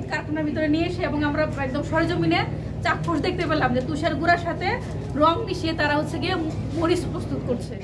কারখানার ভিতরে নিয়ে এসে এবং আমরা একদম সরেজমিনে চাক্ষুষ দেখতে পেলাম যে তুষার গুঁড়ার সাথে রং মিশিয়ে তারা হচ্ছে গিয়ে মরিচ প্রস্তুত করছে।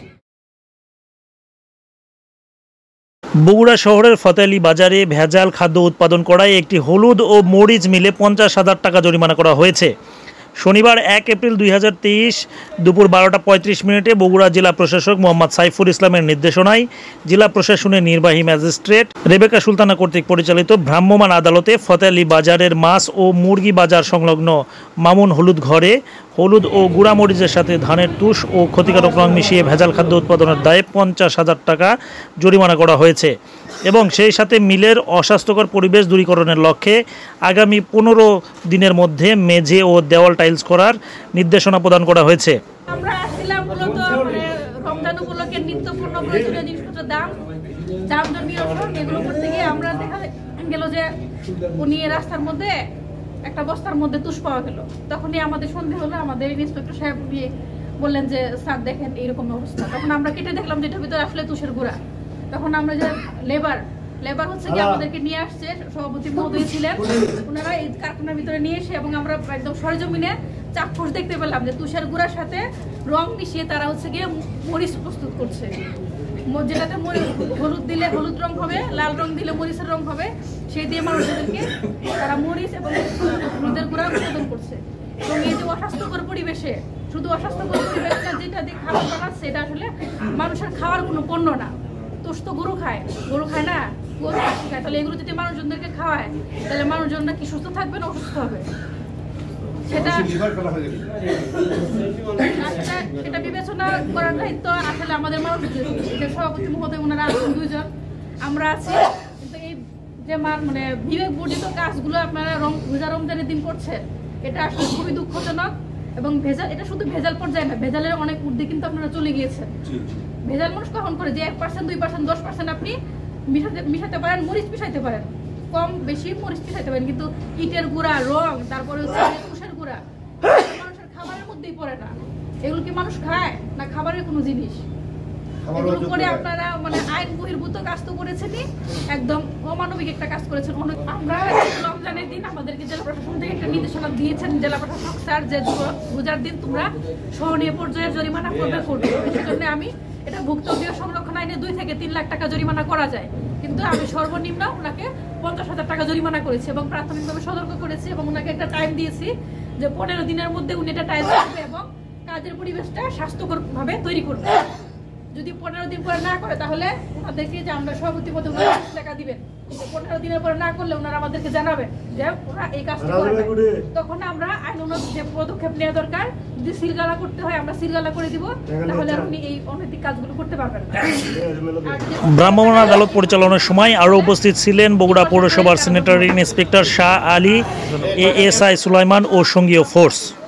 বগুড়া শহরের ফতেয়ালী বাজারে ভেজাল খাদ্য উৎপাদন করায় একটি হলুদ ও মরিচ মিলে 50,000 টাকা জরিমানা করা হয়েছে। শনিবার 1 এপ্রিল 2023 দুপুর 12টা 35 মিনিটে বগুড়া জেলা প্রশাসক মোহাম্মদ সাইফুল ইসলামের নির্দেশনায় জেলা প্রশাসনের নির্বাহী ম্যাজিস্ট্রেট রেবেকা সুলতানা কর্তৃক পরিচালিত ভ্রাম্যমাণ আদালতে ফতেয়ালী বাজারের মাছ ও মুরগি বাজার সংলগ্ন মামুন হলুদ ঘরে হলুদ ও গুঁড়া মরিচের সাথে ধানের তুষ ও ক্ষতিকারক রং মিশিয়ে ভেজাল খাদ্য উৎপাদনের দায়ে 50,000 টাকা জরিমানা করা হয়েছে এবং সেই সাথে মিলের অস্বাস্থ্যকর পরিবেশ দূরীকরণের লক্ষ্যে আগামী 15 দিনের মধ্যে মেঝে ও দেওয়াল টাইলস করার নির্দেশনা প্রদান করা হয়েছে। আমরা আসছিলাম মূলত রমজান উপলক্ষে নিত্যপূর্ণ প্রয়োজনীয় জিনিসপত্রের দাম নিরসন এগুলো করতে গিয়ে আমরা দেখা গেল যে উনি রাস্তার মধ্যে একটা বস্তার মধ্যে তুষ পাওয়া গেল। তখনই আমাদের সন্দেহ হলো, আমাদের ইন্সপেক্টর সাহেব বললেন যে স্যার দেখেন এইরকম অবস্থা। তখন আমরা কেটে দেখলাম যে এটার ভিতরে আসলে তুষের গুঁড়া। তখন আমরা যে লেবার হচ্ছে কি আমাদেরকে নিয়ে আসছে, সভাপতি মহোদয় ছিলেন, ওনারা এই কারখানার ভিতরে নিয়ে এসে এবং আমরা একদম সরেজমিনে চাক্ষুষ দেখতে পেলাম যে তুষার গুঁড়ার সাথে রং মিশিয়ে তারা হচ্ছে গিয়ে মরিচ প্রস্তুত করছে। যেটাতে হলুদ দিলে হলুদ রং হবে, লাল রং দিলে মরিচের রং হবে, সেই দিয়ে মানুষদেরকে তারা মরিচ এবং হলুদের গুঁড়া উৎপাদন করছে। এবং এই যে অস্বাস্থ্যকর পরিবেশে, শুধু অস্বাস্থ্যকর পরিবেশ না, যেটা দিয়ে খাবার বানাচ্ছে এটা আসলে মানুষের খাওয়ার কোনো পণ্য না। তোষ তো গরু খায় না, গরু খায়। তাহলে এগুলো যদি মানুষজনদেরকে খাওয়ায় তাহলে মানুষজনরা কি সুস্থ থাকবে না অসুস্থ হবে? সেটা বিবেচনা করার দায়িত্ব আসলে আমাদের মানুষদের। সভাপতি মহোদয় ওনারা আছেন 2 জন, আমরা আছি। কিন্তু এই যে মানে বিবেক বর্জিত কাজগুলো আপনারা রমজানের দিন করছেন, এটা আসলে খুবই দুঃখজনক। এবং ভেজাল, এটা শুধু ভেজাল পর্যায়ে না, ভেজালের অনেক ঊর্ধ্বে কিন্তু আপনারা চলে গিয়েছেন। ভেজাল মানুষ কখন করে যে 1%, 2%, 10% আপনি মিশাতে পারেন, মরিচ মিশাইতে পারেন, কম বেশি মরিচ মিশাইতে পারেন, কিন্তু ইটের গুঁড়া, রং, তারপরে হচ্ছে তুষের গুঁড়া মানুষের খাবারের মধ্যেই পড়ে না। এগুলো কি মানুষ খায় না খাবারের কোনো জিনিস? এগুলো করে আপনারা মানে আইন বহির্ভূত কাজ তো করেছেনই, একদম অমানবিক একটা কাজ করেছেন। আমরা রমজানের দিন আমাদেরকে জেলা প্রশাসন থেকে একটা নির্দেশনা দিয়েছেন জেলা প্রশাসক স্যার, যে রোজার দিন তোমরা সহনীয় পর্যায়ে জরিমানা করবে। সেজন্য আমি এটা ভুক্তভোগী সংরক্ষণ আইনে 2 থেকে 3 লাখ টাকা জরিমানা করা যায়, কিন্তু আমি সর্বনিম্ন ওনাকে 50,000 টাকা জরিমানা করেছি এবং প্রাথমিকভাবে সতর্ক করেছি এবং ওনাকে একটা টাইম দিয়েছি যে 15 দিনের মধ্যে উনি এটা টাইলস করবে এবং কাজের পরিবেশটা স্বাস্থ্যকর ভাবে তৈরি করবে। যদি 15 দিন পরে না করে তাহলে ওনাদেরকে যে আমরা সভাপতি পদে 20 টাকা দিবেন, 15 দিনের পরে না করলে ওনারা আমাদেরকে জানাবেন যে ওরা এই কাজটা করবে। তখন আমরা আইনানুগ যে পদক্ষেপ নেওয়া দরকার, যদি সিলগালা করতে হয় আমরা সিলগালা করে দিব, তাহলে আপনি এই অনৈতিক কাজগুলো করতে পারবেন না। ভ্রাম্যমাণ আদালত পরিচালনার সময় আরও উপস্থিত ছিলেন বগুড়া পৌরসভার sanitary inspector Shah Ali, ASI Sulaiman ও সঙ্গীয় ফোর্স।